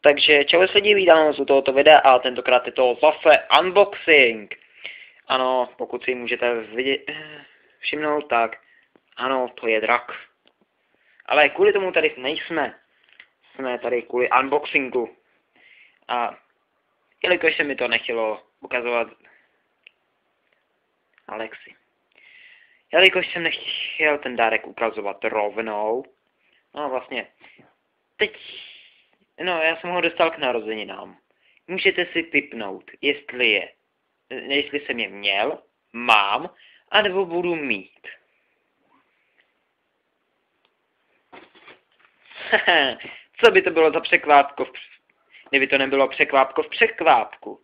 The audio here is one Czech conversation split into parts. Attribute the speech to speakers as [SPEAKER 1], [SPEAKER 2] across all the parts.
[SPEAKER 1] Takže čau lidi, vítám vás u tohoto videa a tentokrát je to zase unboxing. Ano, pokud si můžete všimnout, tak ano, to je drak. Ale kvůli tomu tady nejsme. Jsme tady kvůli unboxingu. A jelikož se mi to nechtělo ukazovat Alexi. Jelikož jsem nechtěl ten dárek ukazovat rovnou. No vlastně. Teď. No, já jsem ho dostal k narozeninám. Můžete si tipnout, jestli jsem je měl, mám, anebo budu mít. Co by to bylo za překvápko, kdyby to nebylo překvápko v překvápku.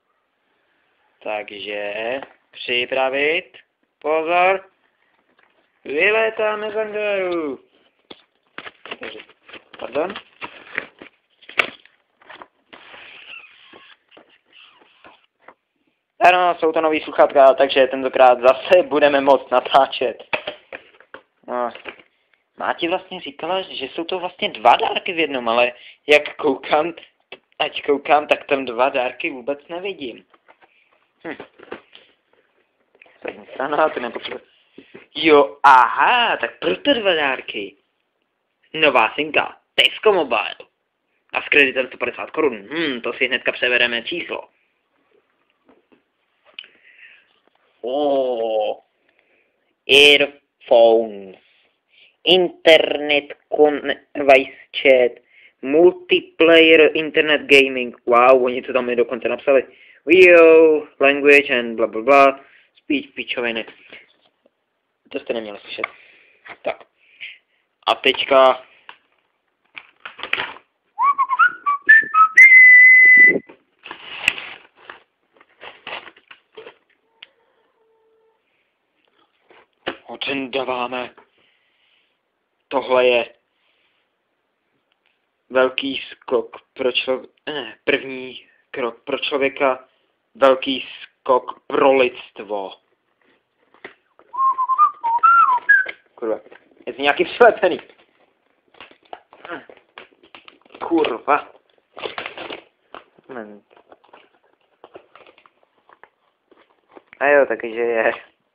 [SPEAKER 1] Takže připravit, pozor, vylétáme z angaru. Pardon. Ano, jsou to nový sluchátka, takže tentokrát zase budeme moct natáčet. No. Máti vlastně říkala, že jsou to vlastně dva dárky v jednom, ale jak koukám, tak tam dva dárky vůbec nevidím. Zadní strana, to nepotřebuje. Jo, aha, tak proto dva dárky. Nová synka, Tesco Mobile. A s kreditem 150 korun. To si hnedka převedeme číslo. Earphones, internet voice chat, multiplayer internet gaming, wow, oni to tam mi dokonce napsali, video, language and bla bla bla, speech, pičoviny, to jste neměli slyšet, tak, a teďka, odřendáváme. Tohle je velký skok pro první krok pro člověka, velký skok pro lidstvo. Kurva, je to nějaký přilepený. Kurva. A jo, takže je.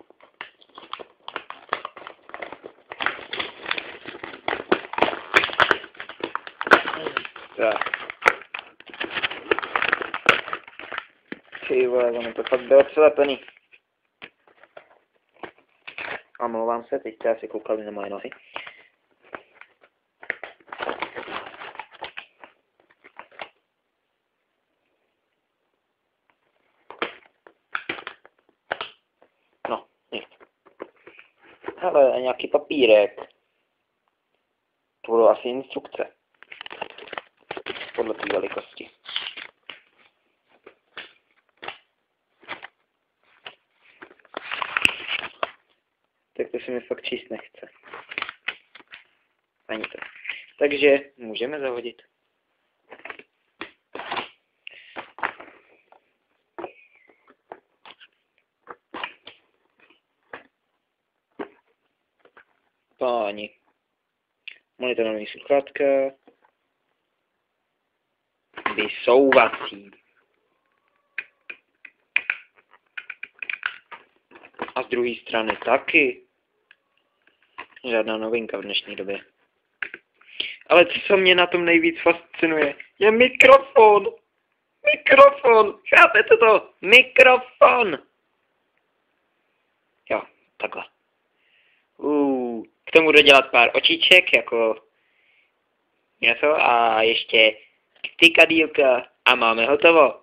[SPEAKER 1] Tak. Ty vole, ono to fakt bylo přilepený. Omlouvám se, teď jste asi koukali na moje nohy. No, nic. Hele, nějaký papírek. To budou asi instrukce. Podle té velikosti. Tak to se mi fakt číst nechce. Ani to. Takže můžeme zahodit. Páni. Monitorový sluchátka. Vysouvací. A z druhé strany taky. Žádná novinka v dnešní době. Ale co mě na tom nejvíc fascinuje, je mikrofon. Mikrofon. Chápete to? Mikrofon. Jo, takhle. K tomu budu dělat pár očiček, jako něco a ještě tykadýlka a máme hotovo.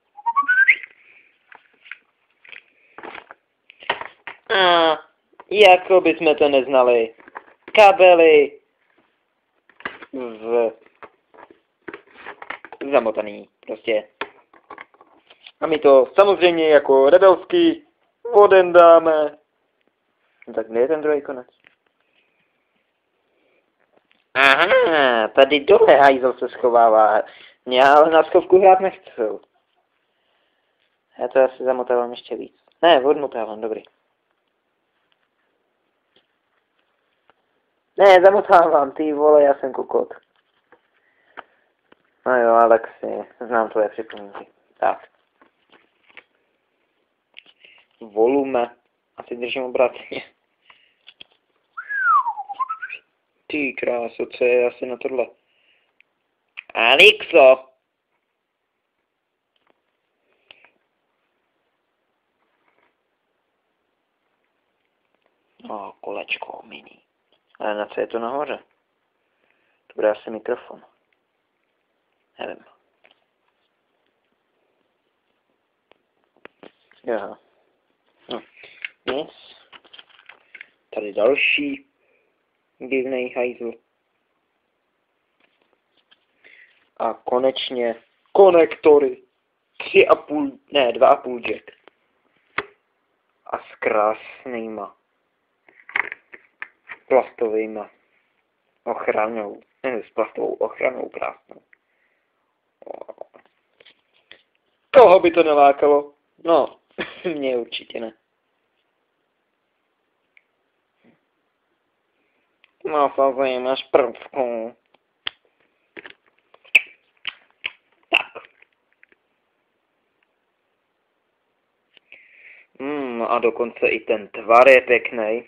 [SPEAKER 1] A jako bychom to neznali. Kabely zamotaný prostě. A my to samozřejmě jako rebelský odendáme. Tak kde je ten druhý konec? Aha, tady dole hajzel se schovává. Já ale na schovku hrát nechci. Já to asi zamotávám ještě víc. Ne, odmotávám, dobrý. Ne, zamotávám, ty vole, já jsem kokot. No jo, Alexi, znám tvoje připomínky. Tak. Volume. Asi držím obráceně. Ty kráso, co je asi na tohle? Alexo! No, kolečko mini. Ale na co je to nahoře? To bude asi mikrofon. Nevím. Jo. No. Nic. Tady další divnej hajzl. A konečně konektory. 3,5, ne, 2,5 jack. A s krásnýma plastovýma ochranou. Ne, s plastovou ochranou krásnou. Koho by to nelákalo? No, mě určitě ne. No, samozřejmě máš prvku. Tak. A dokonce i ten tvar je pěkný.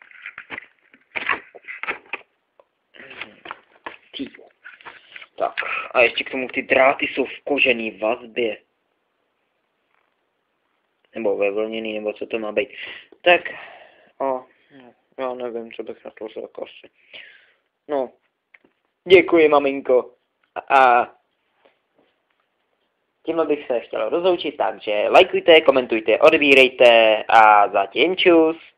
[SPEAKER 1] Tak, a ještě k tomu ty dráty jsou v kožený vazbě. Nebo ve vlněný, nebo co to má být. Tak, já nevím, co bych na to řekl asi. No, děkuji, maminko. A tímhle bych se chtěl rozloučit, takže lajkujte, komentujte, odebírejte a zatím čus.